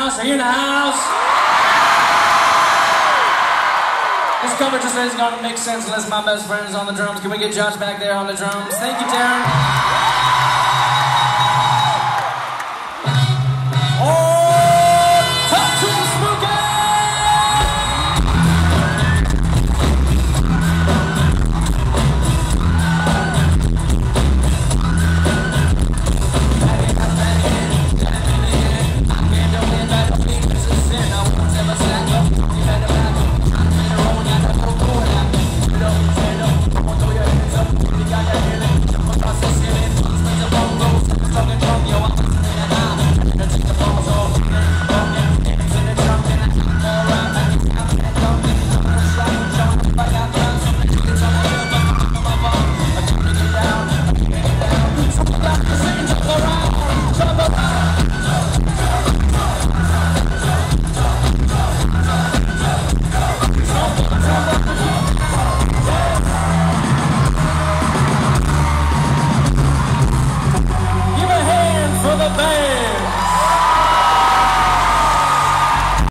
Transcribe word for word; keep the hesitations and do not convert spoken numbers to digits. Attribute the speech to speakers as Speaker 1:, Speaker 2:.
Speaker 1: house? Are you in the house? This cover just isn't gonna make sense unless my best friend is on the drums. Can we get Josh back there on the drums? Thank you, Darren.